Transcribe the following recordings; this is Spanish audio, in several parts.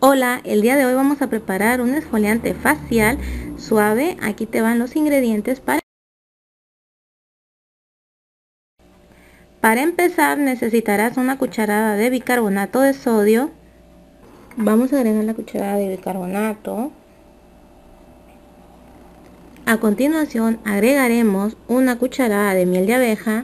Hola, el día de hoy vamos a preparar un exfoliante facial suave. Aquí te van los ingredientes para empezar necesitarás una cucharada de bicarbonato de sodio. Vamos a agregar la cucharada de bicarbonato. A continuación agregaremos una cucharada de miel de abeja.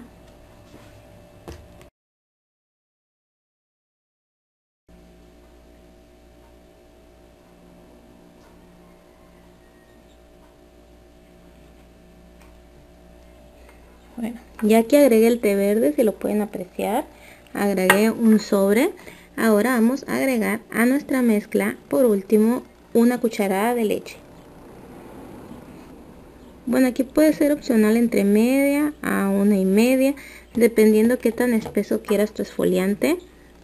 Bueno, ya que agregué el té verde, si lo pueden apreciar, agregué un sobre. Ahora vamos a agregar a nuestra mezcla, por último, una cucharada de leche. Bueno, aquí puede ser opcional entre media a 1,5, dependiendo qué tan espeso quieras tu exfoliante.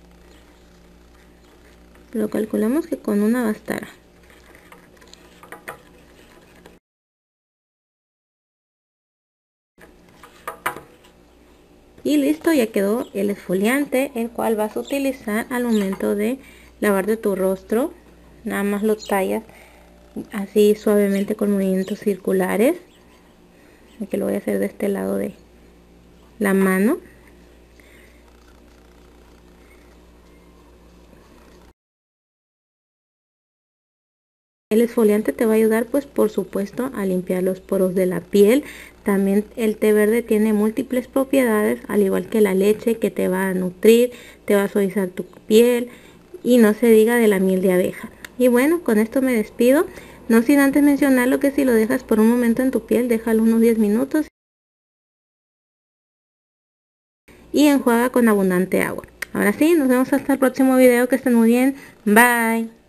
Lo calculamos que con una bastará. Y listo, ya quedó el exfoliante, el cual vas a utilizar al momento de lavarte tu rostro. Nada más lo tallas así suavemente con movimientos circulares. Aquí lo voy a hacer de este lado de la mano. El exfoliante te va a ayudar, pues por supuesto, a limpiar los poros de la piel. También el té verde tiene múltiples propiedades, al igual que la leche, que te va a nutrir, te va a suavizar tu piel, y no se diga de la miel de abeja. Y bueno, con esto me despido, no sin antes mencionar lo que si lo dejas por un momento en tu piel, déjalo unos 10 minutos y enjuaga con abundante agua. Ahora sí, nos vemos hasta el próximo video, que estén muy bien, bye.